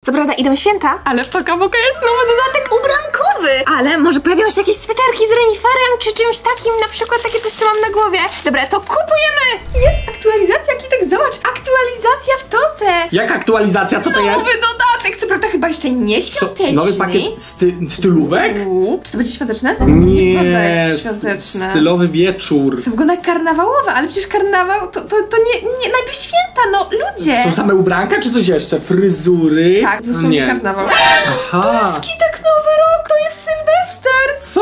Co prawda idą święta, ale w Toka Boka jest nowy dodatek ubrankowy. Ale może pojawią się jakieś sweterki z reniferem, czy czymś takim, na przykład takie coś, co mam na głowie. Dobra, to kupujemy! Jest aktualizacja, Kitek, zobacz, aktualizacja w Toce. Jak aktualizacja? Co to jest? Nowy dodatek, co prawda chyba jeszcze nie świąteczny. Nowy pakiet stylówek? Czy to będzie świąteczne? Nie, świąteczne. stylowy wieczór. To wygląda jak karnawałowe, ale przecież karnawał to nie najpierw święta, no ludzie. Są same ubranka, czy coś jeszcze? Fryzury? Tak, to jest karnawał. Aha. To jest Kitek nowy rok, to jest Sylwester. Co?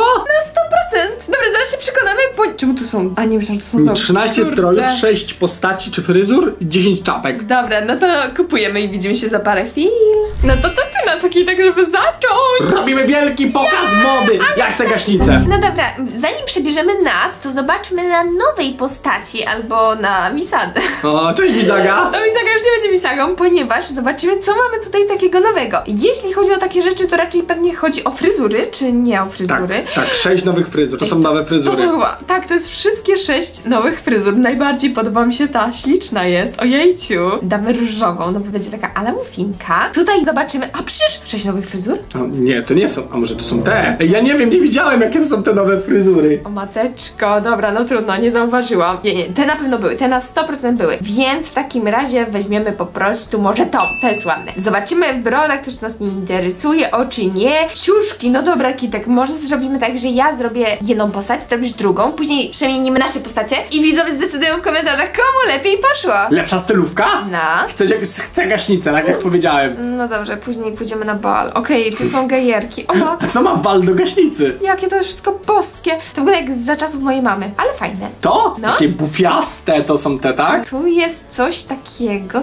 Na 100%. Dobra, zaraz się przekonamy, czemu tu są? A nie, myślałam, że to są 13 strojów, 6 postaci czy fryzur i 10 czapek. Dobra, no to kupujemy i widzimy się za parę chwil. No to co ty na to, Kitek, żeby zacząć? Robimy wielki pokaz mody! Jak te gaśnice. No dobra, zanim przebierzemy nas, to zobaczmy na nowej postaci albo na Misadze. O, cześć Misaga! To Misaga już nie będzie Misagą, ponieważ zobaczymy, co mamy tutaj takiego nowego. Jeśli chodzi o takie rzeczy, to raczej pewnie chodzi o fryzury, czy nie o fryzury? Tak, 6 nowych fryzur, to są nowe fryzury. To są chyba, tak, to jest wszystkie 6 nowych fryzur. Najbardziej podoba mi się ta, śliczna jest, ojejciu. Damy różową, no bo będzie taka ala muffinka. Tutaj zobaczymy, a przecież 6 nowych fryzur? O, nie, to nie są, a może to są te? Ej, ja nie wiem, nie widziałem, jakie to są te nowe fryzury. O mateczko, dobra, no trudno, nie zauważyłam. Nie, te na pewno były, te na 100% były. Więc w takim razie weźmiemy po prostu może to jest ładne. Zobaczymy w brodach, też nas nie interesuje, oczy nie. Ciuszki, no dobra, Kitek, może zrobimy tak, że ja zrobię jedną postać, zrobisz drugą, później przemienimy nasze postacie i widzowie zdecydują w komentarzach, komu lepiej poszło. Lepsza stylówka? No. Chcę gaśnicę, tak jak powiedziałem. No dobrze, później pójdziemy na bal. Okej, tu są gejerki. O matko. A co ma bal do gaśnicy? Jakie to jest wszystko boskie. To wygląda jak za czasów mojej mamy, ale fajne. To? No. Takie bufiaste to są te, tak? Tu jest coś takiego.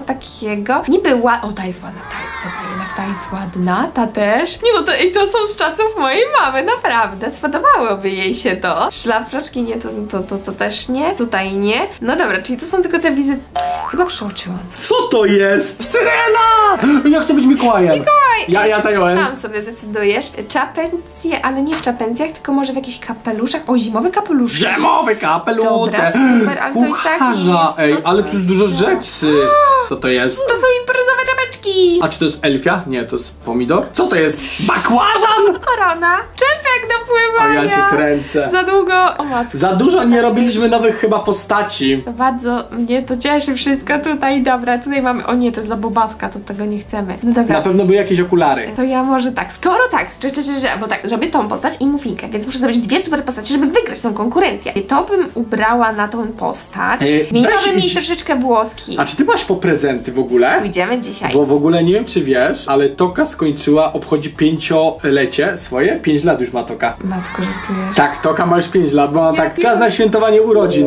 Niby ładna. O, ta jest ładna, ta jest dobra, jednak ta jest ładna, ta też. Nie no, to są z czasów mojej mamy, naprawdę. Spodobałoby jej się to. Szlafroczki nie, to też nie. Tutaj nie. No dobra, czyli to są tylko te wizy. Chyba przeoczyłam. Co to jest? Syrena! Jak to być Mikołajem? Mikołaj! Ja zająłem. Sam sobie decydujesz. Czapencje, ale nie w czapencjach, tylko może w jakichś kapeluszach. O, zimowe kapeluszki. Zimowy kapelusz. Dobra, super, ale to i tak nie jest. Ej, to, ale tu jest dużo rzeczy. Co to jest? To są imprezowe czapeczki. A czy to jest elfia? Nie, to jest pomidor? Co to jest? Bakłażan? Korona. Czepek do O, pływania. ja cię kręcę. Za długo. O matko. Za dużo nie robiliśmy nowych chyba postaci. To bardzo mnie to cieszy wszystko tutaj. Dobra, tutaj mamy. O nie, to jest dla Bobaska, to tego nie chcemy. No dobra. Na pewno były jakieś okulary. To ja może tak. Skoro tak, bo tak, robię tą postać i muffinkę, więc muszę zrobić 2 super postacie, żeby wygrać tą konkurencję. To bym ubrała na tą postać. Zmieniłabym jej troszeczkę włoski. A czy ty byłaś po prezenty w ogóle? Pójdziemy dzisiaj. Bo w ogóle nie wiem, czy wiesz, ale Toka obchodzi 5-lecie swoje. 5 lat już ma Toka. Matko, żartujesz. Tak, Toka ma już 5 lat, bo ma tak czas na świętowanie urodzin.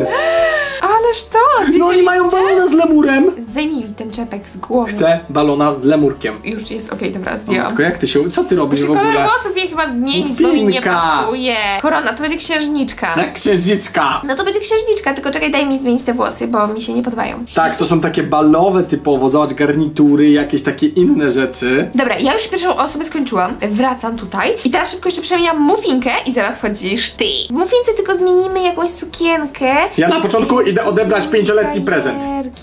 Ależ to! No oni mają balona z lemurem. Zdejmij mi ten czepek z głowy. Chcę balona z lemurkiem. Już jest, okej, dobra, zdjęłam. Tylko jak ty się... Co ty robisz w Muszę ogóle? kolor włosów jej chyba zmienić, bo mi nie Muffinka. pasuje. Korona, to będzie księżniczka. Jak księżniczka. No to będzie księżniczka, tylko czekaj, daj mi zmienić te włosy, bo mi się nie podobają. Tak, to są takie balowe typowo, zobacz, garnitury, jakieś takie inne rzeczy. Dobra, ja już pierwszą osobę skończyłam. Wracam tutaj i teraz szybko jeszcze przemieniam muffinkę i zaraz wchodzisz ty. W muffince tylko zmienimy jakąś sukienkę. Ja na początku idę odebrać 5-letni prezent.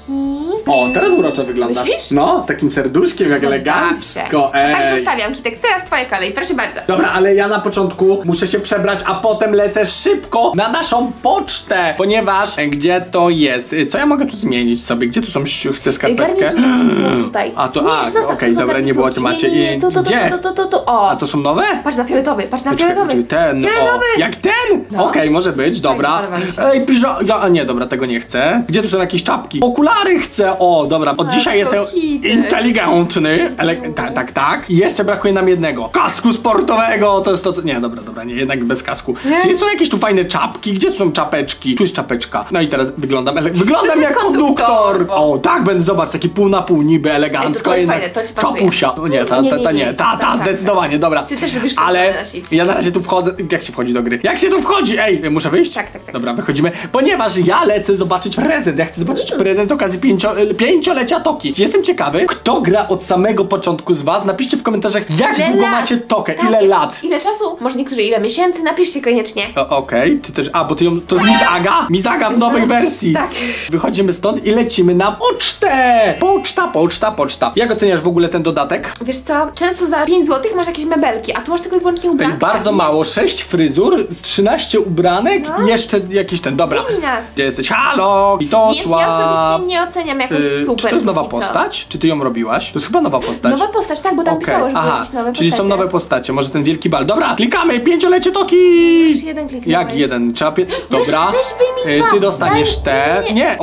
O, teraz uroczo wyglądasz. Myślisz? No, z takim serduszkiem, jak elegancko. Tak zostawiam, Kitek, teraz twoja kolej, proszę bardzo. Dobra, ale ja na początku muszę się przebrać, a potem lecę szybko na naszą pocztę, ponieważ gdzie to jest? Co ja mogę tu zmienić sobie? Gdzie tu są chcę skarpetkę? Garnitury są tutaj. A to, okej, dobra, nie było temacie. Gdzie? O. A to są nowe? Patrz na fioletowy, patrz na fioletowy. Ten, Fioletowy. o, jak ten? No. Okej, może być, dobra. Fajnie, podoba mi się. Ej, a nie, dobra, tego nie chcę. Gdzie tu są jakieś czapki? Okulary chcę, o, dobra. Od dzisiaj jestem inteligentny. Tak. I jeszcze brakuje nam jednego. Kasku sportowego, to jest to, co... Nie, dobra, nie, jednak bez kasku. Nie. Czyli są jakieś tu fajne czapki, gdzie tu są czapeczki? Tu jest czapeczka. No i teraz wyglądam jak konduktor. O, tak, będę, zobacz, taki pół na pół, niby elegancko. to jest fajne, to ci pasuje. Kapusia. No nie, ta, zdecydowanie, dobra. Ty też lubisz ale nosić. ja na razie tu wchodzę. Jak się wchodzi do gry? Jak się tu wchodzi? Ej, muszę wyjść? Tak. Dobra, wychodzimy, ponieważ ja lecę zobaczyć prezent. Ja chcę zobaczyć prezent z okazji 5-lecia Toki. Jestem ciekawy, kto gra od samego początku z was. Napiszcie w komentarzach, jak długo macie Tokę, ile lat. Ile czasu? Może niektórzy ile miesięcy? Napiszcie koniecznie. Okej, ty też, bo ty ją, to jest Miss Aga? Miss Aga w nowej wersji. Tak. Wychodzimy stąd i lecimy na pocztę. Poczta. Jak oceniasz w ogóle ten dodatek? Wiesz co, często za 5 zł masz jakieś mebelki, a tu masz tylko i wyłącznie ubranki. Bardzo mało, 6 fryzur, z 13 ubranek i jeszcze jakiś ten, dobra. Nas. Gdzie jesteś? Halo, Witosław. Więc ja osobiście nie oceniam jakoś super. Czy to jest nowa postać? Czy ty ją robiłaś? To jest chyba nowa postać. Nowa postać, tak, bo tam pisało, że były jakieś nowe czyli postacie. są nowe postacie, może ten wielki bal. Dobra, klikamy, 5-lecie Toki! Już jeden kliknąłeś. Jak jeden? Trzeba dobra. Weź wyjmij dwa. Ty dostaniesz te. Nie,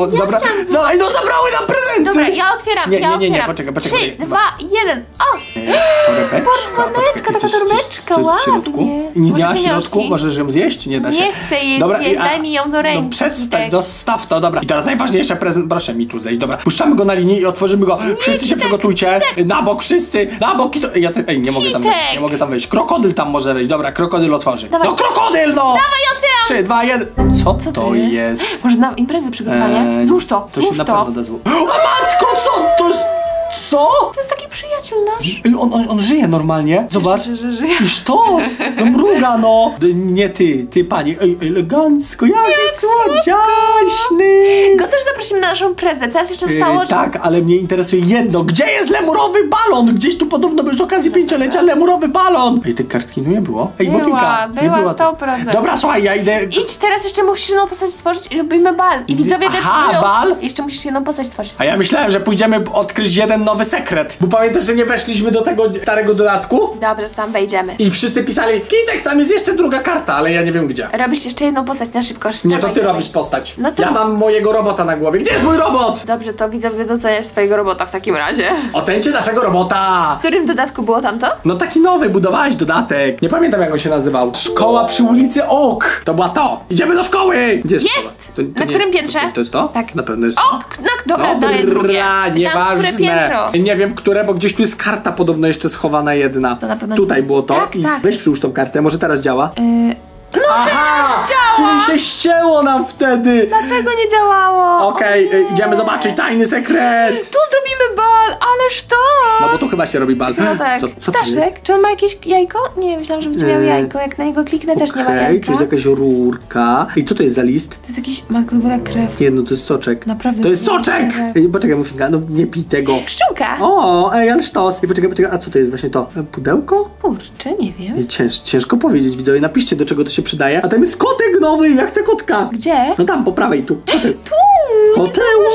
zabrały nam prezenty! Dobra, ja otwieram, Nie, poczekaj. 3, 2, 1, o! Portmoneczka, taka torebeczka, co jest w środku? ładnie. I nic nie ma w Może środku? Możesz ją zjeść? Nie da się. Nie chcę jej Dobra, zjeść, daj mi ją do ręki. No przestań, zostaw to, dobra. I teraz najważniejszy prezent, proszę mi tu zejść, dobra. Puszczamy go na linię i otworzymy go. Wszyscy się przygotujcie. Na bok, wszyscy, na bok. Nie mogę tam wejść. Krokodyl tam może wejść, dobra, krokodyl otworzy. Dawaj. No krokodyl, no! Dawaj, otwieram! 3, 2, 1. Co to jest? Może na imprezę przygotowanie? Złóż to, To się na pewno da zło. O matko, co? To jest... Co? To jest taki przyjaciel nasz. On żyje normalnie. Zobacz. Że żyje. I sztos! No mruga, no! Nie ty pani. Elegancko, jaki słodziaśny! Go też zaprosimy na naszą prezę. Teraz jeszcze zostało... Tak, ale mnie interesuje jedno. Gdzie jest lemurowy balon? Gdzieś tu podobno był z okazji 5-lecia lemurowy balon. Tej kartki nie było? Była 100%. Dobra, słuchaj, ja idę... Idź, teraz jeszcze musisz jedną postać stworzyć i robimy bal. I widzowie decydują. Bal? Jeszcze musisz jedną postać stworzyć. A ja myślałem, że pójdziemy odkryć jeden nowy sekret. Bo pamiętasz, że nie weszliśmy do tego starego dodatku? Dobrze, tam wejdziemy. I wszyscy pisali, Kitek, tam jest jeszcze druga karta, ale ja nie wiem gdzie. Robisz jeszcze jedną postać na szybko. Nie, to ty robisz postać. No to... Ja mam mojego robota na głowie. Gdzie jest mój robot? Dobrze, to widzowie doceniasz swojego robota w takim razie. Ocencie naszego robota. W którym dodatku było tamto? No taki nowy, budowałeś dodatek. Nie pamiętam jak on się nazywał. Szkoła przy ulicy Ok. To była to. Idziemy do szkoły. Gdzie jest szkoła? Na którym piętrze? To jest to? Tak. Na pewno jest O, dobra, dalej drugie. Nieważne. Które piętro? Nie wiem które, bo gdzieś tu jest karta podobno jeszcze schowana jedna. To na pewno tutaj było to. Tak, i tak. weź przyłóż tą kartę, może teraz działa. Aha! Czyli się ścięło nam wtedy. Dlatego nie działało. Okej, idziemy zobaczyć tajny sekret. Tu zrobimy bal, ależ to! No bo tu chyba się robi bal. No tak. Co to jest? Ptaszek, czy on ma jakieś jajko? Nie, myślałam, że będzie miał jajko. Jak na niego kliknę, też nie ma jajka. Tu jest jakaś rurka. I co to jest za list? To jest jakiś makrowana krew. Nie, no to jest soczek. Naprawdę. To jest soczek! Poczekaj, Mufinka, no nie pij tego. Pszczółka. O, ale sztos. I poczekaj, a co to jest właśnie to? Pudełko? Kurczę, nie wiem. Ciężko powiedzieć, widzowie. Napiszcie, do czego to się przydaje. A tam jest kotek nowy, ja chcę kotka. Gdzie? No tam, po prawej, tu. Kotek. Tu! Kotełas!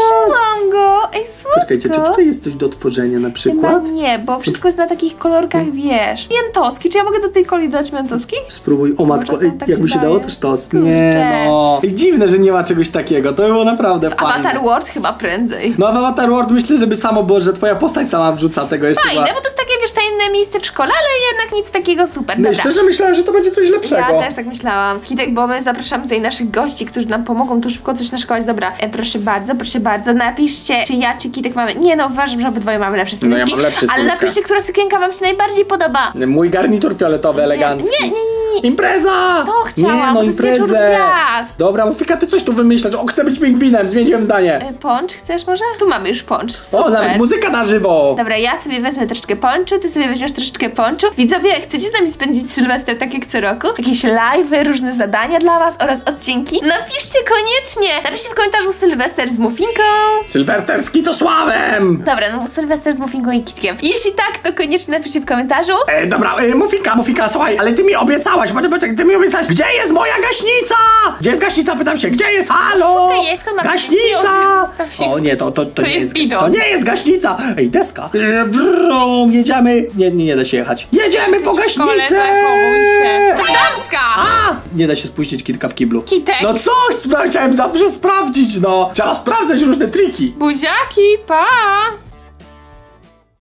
Mam go! Ej, słodko. Poczekajcie, czy tutaj jest coś do otworzenia na przykład? Chyba nie, bo wszystko jest na takich kolorkach, wiesz. Miętoski. Czy ja mogę do tej coli dodać miętoski? Spróbuj. O matko, czasem tak jakby się się dało, daje. to sztos. Kurczę. Nie no. I dziwne, że nie ma czegoś takiego. To było naprawdę fajne. Avatar World chyba prędzej. No w Avatar World myślę, żeby samo było, że twoja postać sama wrzuca tego jeszcze. Fajne, bo to jest takie, wiesz, tajemne miejsce w szkole, ale jednak nic takiego super. No Dobra. szczerze myślałem, że to będzie coś lepszego. Ja też tak myślałam. Kitek, bo my zapraszamy tutaj naszych gości, którzy nam pomogą tu szybko coś naszykować. Dobra, proszę bardzo, napiszcie, czy ja, czy Kitek mamy... Nie no, uważam, że obydwoje mamy lepsze stylówki. No ja mam lepsze ale stylówkę. napiszcie, która sukienka wam się najbardziej podoba. Mój garnitur fioletowy, elegancki. Nie. Impreza! To chciałam, Nie, bo no to jest wieczór imprezę. gwiazd. Dobra, Mufika, ty coś tu wymyślasz. O, chcę być pingwinem, zmieniłem zdanie. Poncz chcesz może? Tu mamy już poncz, super. O, nawet muzyka na żywo. Dobra, ja sobie wezmę troszeczkę ponczu, ty sobie weźmiesz troszeczkę ponczu. Widzowie, chcecie z nami spędzić Sylwester tak jak co roku? Jakieś live'y, różne zadania dla was oraz odcinki? Napiszcie koniecznie! Napiszcie w komentarzu Sylwester z Mufinką. Sylwester z Kitosławem. Dobra, no Sylwester z Mufinką i Kitkiem. Jeśli tak, to koniecznie napiszcie w komentarzu. Dobra, Mufika, słuchaj, ale ty mi obiecałaś, poczekaj, ty mi obiecałaś, gdzie jest moja gaśnica? Gdzie jest gaśnica? Pytam się, gdzie jest? Halo? Szukaj jej, skąd mam gaśnica! zostaw się. O nie, to nie jest jest bidon. To nie jest gaśnica! Ej, deska! Wrum, jedziemy! Nie da się jechać. Jedziemy po gaśnicę! Zachowuj się. To jest damska! A! Nie da się spuścić Kitka w kiblu. Kitek. No co? Chciałem zawsze sprawdzić, no! Trzeba sprawdzać różne triki. Buziaki, pa!